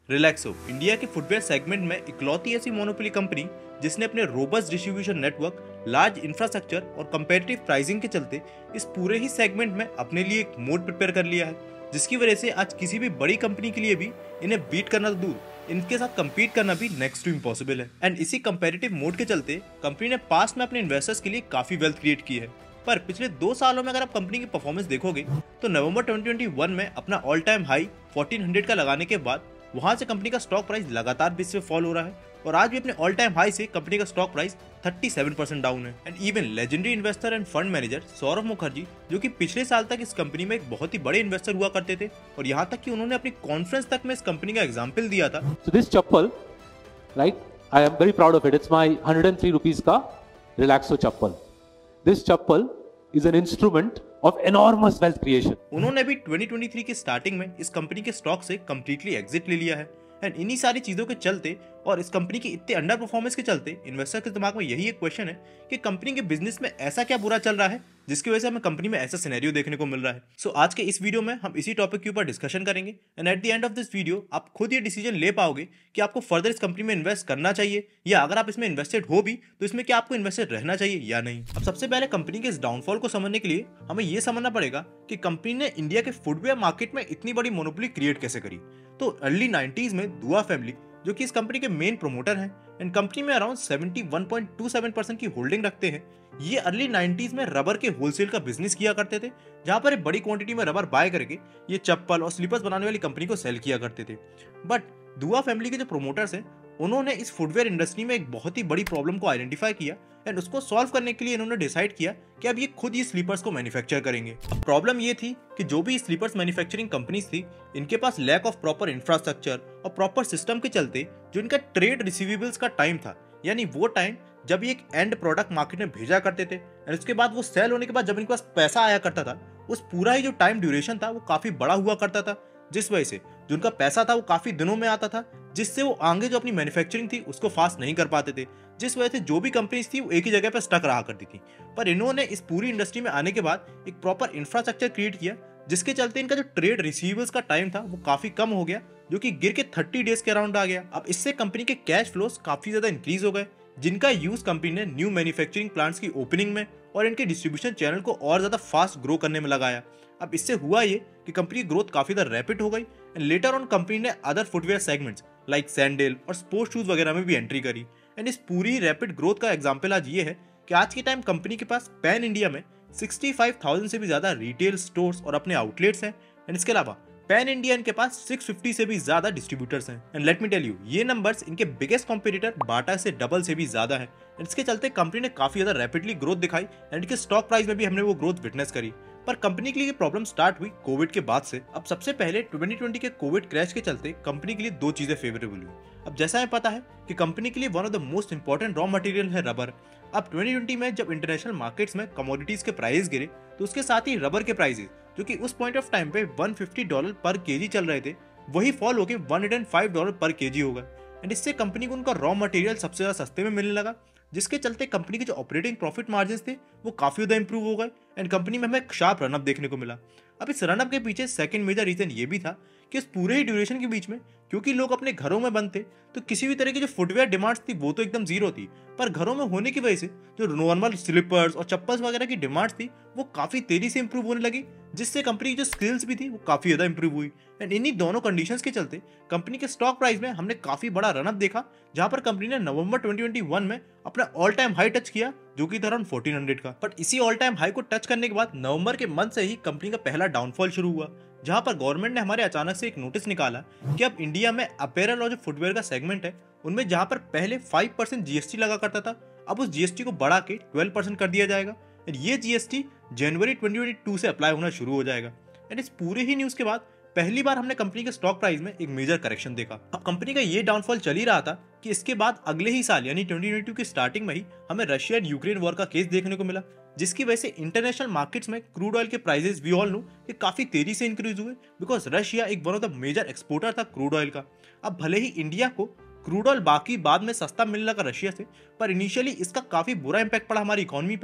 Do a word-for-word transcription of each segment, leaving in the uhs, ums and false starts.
Relaxo India के footwear segment में इकलौती ऐसी मोनोपोली कंपनी जिसने अपने robust distribution network, large infrastructure और कंपेटिटिव प्राइसिंग के चलते इस पूरे ही सेगमेंट में अपने लिए एक मोड प्रिपेयर कर लिया है, जिसकी वजह से आज किसी भी बड़ी कंपनी के लिए भी इन्हें बीट करना तो दूर, इनके साथ compete करना भी नेक्स्ट टू इम्पॉसिबल है। एंड इसी कंपेटिटिव मोड के चलते कंपनी ने पास्ट में अपने इन्वेस्टर्स के लिए काफी वेल्थ क्रिएट की है। पर पिछले दो सालों में अगर आप कंपनी की परफॉर्मेंस देखोगे तो नवंबर ट्वेंटी ट्वेंटी वन में अपना all time high fourteen hundred का लगाने के बाद वहां से कंपनी का स्टॉक प्राइस लगातार बीस पे फॉल हो रहा है और आज भी अपने ऑल टाइम हाई से कंपनी का stock price thirty seven percent down है। And even legendary investor and fund manager Saurabh Mukherjee, जो कि पिछले साल तक इस कंपनी में एक बहुत ही बड़े इन्वेस्टर हुआ करते थे और यहाँ तक कि उन्होंने अपनी कॉन्फ्रेंस तक में इस कंपनी का एग्जाम्पल दिया था। So this chappal, right? I am very proud of it. It's my one hundred three rupees का Relaxo chappal. This chappal is an instrument of enormous wealth creation. उन्होंने भी ट्वेंटी ट्वेंटी थ्री की starting में इस company के stock से completely exit ले लिया है। एंड इन्हीं सारी चीजों के चलते और इस कंपनी की इतने अंडर परफॉर्मेंस के चलते इन्वेस्टर के दिमाग में यही एक क्वेश्चन है कि कंपनी के बिजनेस में ऐसा क्या बुरा चल रहा है जिसकी वजह से हमें कंपनी में ऐसा सिनेरियो देखने को मिल रहा है। सो so, आज के इस वीडियो में हम इसी टॉपिक के ऊपर डिस्कशन करेंगे and at the end of this video आप खुद ये डिसीजन ले पाओगे कि आपको फर्दर इस कंपनी में इन्वेस्ट करना चाहिए या अगर आप इसमें इन्वेस्टेड हो भी तो इसमें क्या आपको इन्वेस्टेड रहना चाहिए या नहीं। अब सबसे पहले कंपनी के इस डाउनफॉल को समझने के लिए हमें यह समझना पड़ेगा कि कंपनी ने इंडिया के फुटवेयर मार्केट में इतनी बड़ी मोनोपोली क्रिएट कैसे करी। तो अर्ली नाइंटीज़ में दुआ फैमिली, जो कि इस कंपनी के मेन प्रोमोटर हैं एंड कंपनी में around seventy one point two seven percent की होल्डिंग रखते हैं, ये अर्ली नाइंटीज़ में रबर के होलसेल का बिजनेस किया करते थे, जहां पर एक बड़ी क्वांटिटी में रबर बाय करके ये चप्पल और स्लीपर्स बनाने वाली कंपनी को सेल किया करते थे। बट दुआ फैमिली के जो प्रोमोटर्स हैं उन्होंने इस फुटवेयर इंडस्ट्री में एक बहुत ही बड़ी प्रॉब्लम को आइडेंटिफाई किया एंड उसको सॉल्व करने के लिए इन्होंने डिसाइड किया कि अब ये खुद ही स्लीपर्स को मैन्युफैक्चर करेंगे। अब प्रॉब्लम ये थी कि जो भी स्लीपर्स मैन्युफैक्चरिंग कंपनीज थी, इनके पास लैक ऑफ प्रॉपर इंफ्रास्ट्रक्चर और प्रॉपर सिस्टम के चलते जो इनका ट्रेड रिसीवेबल्स का टाइम था, यानी वो टाइम जब ये एक एंड प्रोडक्ट मार्केट में भेजा करते थे एंड उसके बाद वो सेल होने के बाद जब इनके पास पैसा आया करता था, उस पूरा ही जो टाइम ड्यूरेशन था वो काफी बड़ा हुआ करता था, जिस वजह से जो उनका पैसा था वो काफी दिनों में आता था, जिससे वो आगे जो अपनी मैन्युफैक्चरिंग थी उसको फास्ट नहीं कर पाते थे, जिस वजह से जो भी कंपनीज थी वो एक ही जगह पर स्टक रहा करती थी। पर इन्होंने इस पूरी इंडस्ट्री में आने के बाद एक प्रॉपर इंफ्रास्ट्रक्चर क्रिएट किया, जिसके चलते इनका जो ट्रेड रिसीवेबल्स का टाइम था वो काफी कम हो गया, जो कि गिर के थर्टी डेज के अराउंड आ गया। अब इससे कंपनी के कैश फ्लोस काफी ज्यादा इंक्रीज हो गए, जिनका यूज कंपनी ने न्यू मैन्युफैक्चरिंग प्लांट्स की ओपनिंग में और इनके डिस्ट्रीब्यूशन चैनल को और ज्यादा फास्ट ग्रो करने में लगाया। अब इससे हुआ ये कि कंपनी की ग्रोथ काफी ज्यादा रैपिड हो गई एंड लेटर ऑन कंपनी ने other footwear segments like sandal और स्पोर्ट्स शूज वगैरह में भी एंट्री करी। एंड इस पूरी रैपिड ग्रोथ का एग्जांपल आज ये है कि आज के टाइम कंपनी के पास पैन इंडिया में सिक्सटी फाइव थाउजेंड से भी ज्यादा रिटेल स्टोर्स और अपने आउटलेट्स हैं एंड इसके अलावा पैन इंडिया इनके पास सिक्स फिफ्टी से भी ज्यादा डिस्ट्रीब्यूटर्स हैं। And let me tell you, ये नंबर्स इनके बिगेस्ट कॉम्पिटिटर बाटा से डबल से भी ज्यादा है। इसके चलते कंपनी ने काफी ज्यादा रैपिडली ग्रोथ दिखाई एंड इनके स्टॉक प्राइस में भी हमने वो ग्रोथ विटनेस करी। पर कंपनी के लिए प्रॉब्लम स्टार्ट हुई कोविड के बाद से। अब सबसे पहले ट्वेंटी ट्वेंटी के कोविड क्रैश के चलते कंपनी के लिए दो चीजें फेवरेबल हुई। अब जैसा हमें पता है कि कंपनी के लिए one of the most important raw material है रबर। अब ट्वेंटी ट्वेंटी में जब इंटरनेशनल मार्केट्स में कमोडिटीज के प्राइस गिरे तो उसके साथ ही रबर के प्राइसेस, जो कि उस पॉइंट ऑफ टाइम पे one fifty dollar per kg चल रहे थे, वही फॉल होकर one hundred five dollar per kg हो गए एंड इससे कंपनी को उनका रॉ मटेरियल सबसे ज्यादा सस्ते में मिलने लगा, जिसके चलते कंपनी के जो ऑपरेटिंग प्रॉफिट मार्जिन थे वो काफी ज्यादा इंप्रूव हो गए एंड कंपनी में हमें एक शार्प रनअप देखने को मिला। अब इस रनअप के पीछे सेकंड मेजर रीजन ये भी था कि इस पूरे ही ड्यूरेशन के बीच में क्योंकि लोग अपने घरों में बंद थे तो किसी भी तरह की जो फुटवेयर डिमांड्स थी वो तो एकदम जीरो थी, पर घरों में होने की वजह से जो नॉर्मल स्लीपर्स और चप्पल्स वगैरह की डिमांड्स थी वो काफी तेजी से इंप्रूव होने लगी, जिससे कंपनी की जो स्किल्स भी थी वो काफी ज्यादा इंप्रूव हुई एंड इन्हीं दोनों कंडीशंस के चलते कंपनी के स्टॉक प्राइस में हमने काफी बड़ा रनअप देखा, जहां पर कंपनी ने नवंबर ट्वेंटी ट्वेंटी वन में अपना ऑल टाइम हाई टच किया, जो कि था अराउंड फोर्टीन हंड्रेड का। बट इसी ऑल टाइम हाई को टच करने के बाद नवंबर के मंथ से ही कंपनी का पहला डाउनफॉल शुरू हुआ, जहां पर गवर्नमेंट ने हमारे अचानक से एक नोटिस निकाला कि अब इंडिया में अपैरल और जो फुटवेयर का सेगमेंट है उनमें जहां पर पहले फाइव परसेंट जीएसटी लगा करता था, अब उस जीएसटी को बढ़ा के ट्वेल्व परसेंट कर दिया जाएगा। ये जीएसटी जनवरी ट्वेंटी ट्वेंटी टू से अप्लाई होना शुरू हो जाएगा एंड इस पूरे ही न्यूज के बाद पहली बार हमने कंपनी के स्टॉक प्राइस में एक मेजर करेक्शन देखा। अब कंपनी का ये डाउनफॉल चल ही रहा था कि इसके बाद अगले ही साल यानी ट्वेंटी ट्वेंटी टू की स्टार्टिंग में ही हमें रशिया एंड यूक्रेन वॉर का केस देखने को मिला, जिसकी वजह से इंटरनेशनल मार्केट्स में क्रूड ऑयल के प्राइसेस वी ऑल नो कि काफी तेजी से इंक्रीज हुए, बिकॉज रशिया एक one of the major exporter था क्रूड ऑयल का। अब भले ही इंडिया को क्रूड ऑयल बाकी बाद में सस्ता मिलने लगा रशिया से, पर इनिशियली इसका काफी बुरा इंपैक्ट पड़ा हमारी इकोनॉमी पे,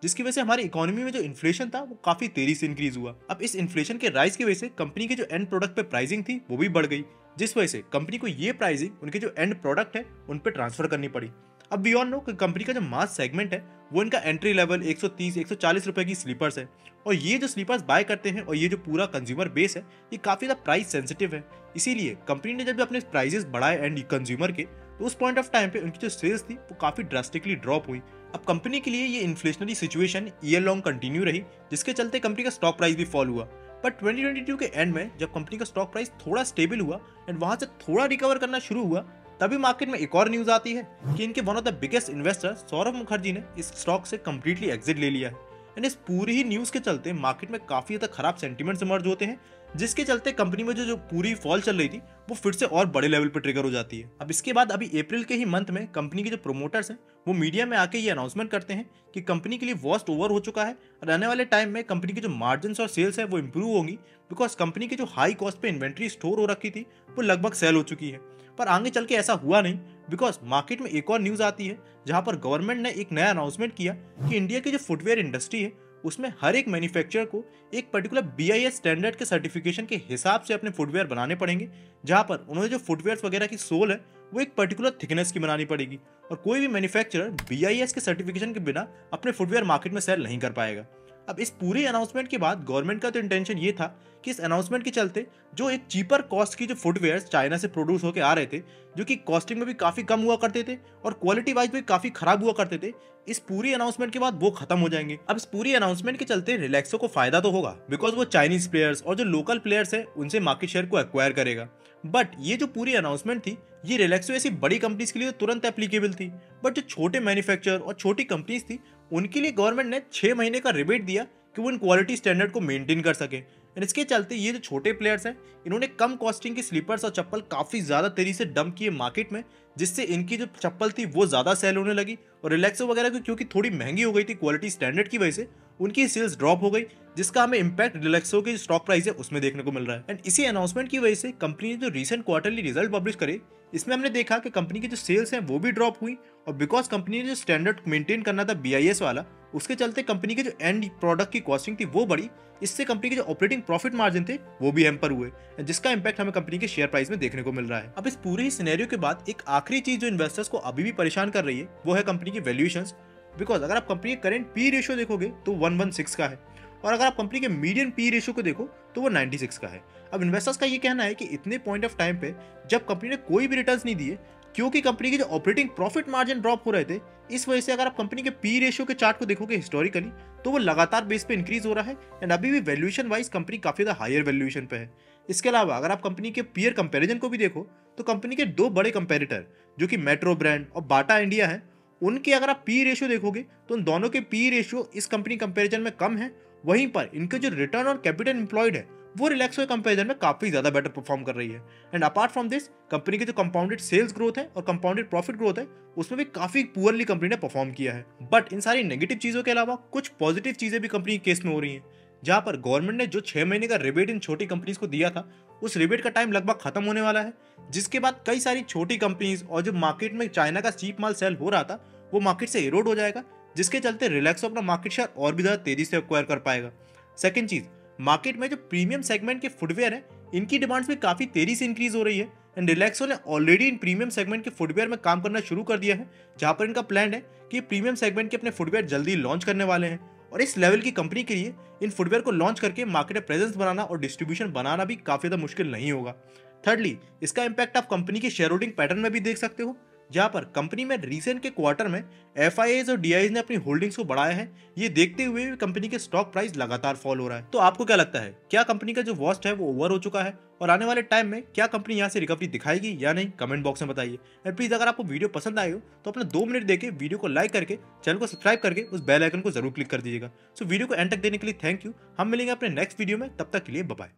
जिसकी वजह से हमारी इकोनॉमी में जो इन्फ्लेशन था वो काफी तेजी से इंक्रीज हुआ। अब इस इन्फ्लेशन के राइज की वजह से कंपनी के जो एंड प्रोडक्ट पे प्राइसिंग थी वो भी बढ़ गई, जिस वजह से कंपनी को ये प्राइसिंग उनके जो एंड प्रोडक्ट है उन पे ट्रांसफर करनी पड़ी। अब वी ऑल नो कि कंपनी का जो मास सेगमेंट है वो इनका एंट्री लेवल एक सौ तीस एक सौ चालीस रुपए की स्लीपर्स है, और ये जो स्लीपर्स बाय करते हैं और ये जो पूरा कंज्यूमर बेस है ये काफी ज्यादा प्राइस सेंसिटिव है। इसीलिए कंपनी ने जब भी अपने प्राइसेस बढ़ाए एंड कंज्यूमर के, तो उस पॉइंट ऑफ टाइम पे उनकी जो सेल्स थी वो काफी ड्रास्टिकली ड्रॉप हुई। अब कंपनी के लिए ये inflationary situation year long continue रही, जिसके चलते कंपनी का स्टॉक प्राइस भी फॉल हुआ। बट ट्वेंटी ट्वेंटी टू के एंड में जब कंपनी का स्टॉक प्राइस थोड़ा स्टेबल हुआ एंड वहां से थोड़ा रिकवर करना शुरू हुआ, तभी मार्केट में एक और न्यूज आती है कि इनके one of the biggest investor Saurabh Mukherjee ने इस स्टॉक से कंप्लीटली एग्जिट ले लिया है। एंड इस पूरी ही न्यूज के चलते मार्केट में काफी ज्यादा खराब सेंटीमेंट्स इमर्ज होते हैं, जिसके चलते कंपनी में जो जो पूरी फॉल चल रही थी वो फिर से और बड़े लेवल पर ट्रिगर हो जाती है। अब इसके बाद अभी अप्रैल के ही मंथ में कंपनी के जो प्रोमोटर्स हैं वो मीडिया में आके ये अनाउंसमेंट करते हैं कि कंपनी के लिए वर्स्ट ओवर हो चुका है और आने वाले टाइम में कंपनी की जो मार्जिन और सेल्स है वो इंप्रूव होंगी, बिकॉज कंपनी की जो हाई कॉस्ट पे इन्वेंट्री स्टोर हो रखी थी वो लगभग सेल हो चुकी है। पर आगे चल के ऐसा हुआ नहीं, बिकॉज मार्केट में एक और न्यूज आती है जहां पर गवर्नमेंट ने एक नया अनाउंसमेंट किया कि इंडिया की जो फुटवेयर इंडस्ट्री है उसमें हर एक मैन्युफैक्चरर को एक particular B I S standard के सर्टिफिकेशन के हिसाब से अपने फुटवेयर बनाने पड़ेंगे, जहां पर उन्होंने जो फुटवेयर वगैरह की सोल है वो एक पर्टिकुलर थिकनेस की बनानी पड़ेगी, और कोई भी मैन्युफैक्चरर बी आई एस के सर्टिफिकेशन के बिना अपने फुटवेयर मार्केट में सेल नहीं कर पाएगा। अब इस पूरे अनाउंसमेंट के बाद गवर्नमेंट का तो इंटेंशन ये था कि इस अनाउंसमेंट के चलते जो एक चीपर कॉस्ट की जो फुटवेयर चाइना से प्रोड्यूस होकर आ रहे थे, जो कि कॉस्टिंग में भी काफी कम हुआ करते थे और क्वालिटी वाइज भी काफी खराब हुआ करते थे, इस पूरी अनाउंसमेंट के बाद वो खत्म हो जाएंगे। अब इस पूरी अनाउंसमेंट के चलते रिलैक्सो को फायदा तो होगा, बिकॉज वो चाइनीज प्लेयर्स और जो लोकल प्लेयर्स है उनसे मार्केट शेयर को एक्वायर करेगा। बट ये जो पूरी अनाउंसमेंट थी ये रिलैक्सो ऐसी बड़ी कंपनीज के लिए तुरंत एप्लीकेबल थी, बट जो छोटे मैन्युफैक्चरर और छोटी कंपनीज थी उनके लिए गवर्नमेंट ने छह महीने का रिबेट दिया कि वो इन क्वालिटी स्टैंडर्ड को मेंटेन कर सके। एंड इसके चलते ये जो छोटे प्लेयर्स हैं इन्होंने कम कॉस्टिंग की स्लीपर्स और चप्पल काफी ज्यादा तेजी से डंप किए मार्केट में, जिससे इनकी जो चप्पल थी वो ज्यादा सेल होने लगी, और रिलैक्सो वगैरह की क्योंकि थोड़ी महंगी हो गई थी क्वालिटी स्टैंडर्ड की वजह से उनकी सेल्स ड्रॉप हो गई, जिसका हमें इंपैक्ट रिलैक्सो के स्टॉक प्राइस है उसमें देखने को मिल रहा है। एंड इसी अनाउंसमेंट की वजह से कंपनी ने जो रिसेंट क्वार्टरली रिजल्ट पब्लिश करे इसमें हमने देखा कि कंपनी की जो सेल्स हैं वो भी ड्रॉप हुई, और बिकॉज कंपनी ने जो स्टैंडर्ड मेंटेन करना था बी आई एस वाला, उसके चलते कंपनी के जो एंड प्रोडक्ट की कॉस्टिंग थी वो बढ़ी, इससे कंपनी के जो ऑपरेटिंग प्रॉफिट मार्जिन थे वो भी हैम्पर हुए, जिसका इंपैक्ट हमें कंपनी के शेयर प्राइस में देखने को मिल रहा है। अब इस पूरे ही सिनेरियो के बाद एक आखिरी चीज जो इन्वेस्टर्स को अभी भी परेशान कर रही है वो है कंपनी की वैल्यूएशंस, बिकॉज अगर आप कंपनी के करंट पी रेशियो देखोगे तो वन वन सिक्स का है, और अगर आप कंपनी के मीडियन पी रेशियो को देखो तो वो नाइंटी सिक्स का है। अब इन्वेस्टर्स का ये कहना है कि इतने पॉइंट ऑफ टाइम पे जब कंपनी ने कोई भी रिटर्न्स नहीं दिए, क्योंकि कंपनी के जो ऑपरेटिंग प्रॉफिट मार्जिन ड्रॉप हो रहे थे, इस वजह से अगर आप कंपनी के पी रेशियो के चार्ट को देखोगे हिस्टोरिकली तो वो लगातार बेस पे इंक्रीज हो रहा है, एंड अभी भी वैल्यूएशन वाइज कंपनी काफी ज्यादा हायर वैल्यूएशन पे है। इसके अलावा अगर आप कंपनी के पीयर कंपैरिजन को भी देखो तो कंपनी के दो बड़े कंपेटिटर जो कि मेट्रो ब्रांड और बाटा इंडिया है, उनके अगर आप पी रेशियो देखोगे तो उन दोनों के पी रेशियो इस कंपनी कंपैरिजन में कम है, वहीं पर इनके जो रिटर्न और कैपिटल एम्प्लॉयड है वो रिलैक्सो के कंपैरिजन में काफी ज्यादा बेटर परफॉर्म कर रही है। And apart from this company के जो कंपाउंडेड सेल्स ग्रोथ है और कंपाउंडेड प्रॉफिट ग्रोथ है उसमें भी काफी पुअरली कंपनी ने परफॉर्म किया है। बट इन सारी नेगेटिव चीजों के अलावा कुछ पॉजिटिव चीजें भी कंपनी के केस में हो रही हैं, जहां पर गवर्नमेंट ने जो छह महीने का रिबेट इन छोटी कंपनीज को दिया था उस रिबेट का टाइम लगभग खत्म होने वाला है, जिसके बाद कई सारी छोटी कंपनीज और जो मार्केट में चाइना का चीप माल सेल हो रहा था वो मार्केट से इरोड हो जाएगा, जिसके चलते रिलैक्सो अपना मार्केट शेयर और भी ज्यादा तेजी से एक्वायर कर पाएगा। सेकंड चीज, मार्केट में जो प्रीमियम सेगमेंट के फुटवेयर है इनकी डिमांड्स भी काफी तेजी से इंक्रीज हो रही है, एंड रिलैक्सो ने ऑलरेडी इन प्रीमियम सेगमेंट के फुटवेयर में काम करना शुरू कर दिया है, जहां पर इनका प्लान है कि प्रीमियम सेगमेंट के अपने फुटवेयर जल्दी लॉन्च करने वाले हैं, और इस लेवल की कंपनी के लिए इन फुटवेयर को लॉन्च करके मार्केट में प्रेजेंस बनाना और डिस्ट्रीब्यूशन बनाना भी काफी ज्यादा मुश्किल नहीं होगा। थर्डली, इसका इंपैक्ट आप कंपनी के शेयर होल्डिंग पैटर्न में भी देख सकते हो, जहां पर कंपनी में रिसेंट के क्वार्टर में एफ आई आईज और डी आईज ने अपनी होल्डिंग्स को बढ़ाया है, ये देखते हुए भी कंपनी के स्टॉक प्राइस लगातार फॉल हो रहा है। तो आपको क्या लगता है, क्या कंपनी का जो वर्स्ट है वो ओवर हो चुका है, और आने वाले टाइम में क्या कंपनी यहाँ से रिकवरी दिखाएगी या नहीं, कमेंट बॉक्स में बताइए। एंड प्लीज अगर आपको वीडियो पसंद आई हो तो अपना दो मिनट देके वीडियो को लाइक करके चैनल को सब्सक्राइब करके उस बेल आइकन को जरूर क्लिक कर दीजिएगा। सो वीडियो को एंड तक देने के लिए थैंक यू। हम मिलेंगे अपने नेक्स्ट वीडियो में, तब तक के लिए बाय बाय।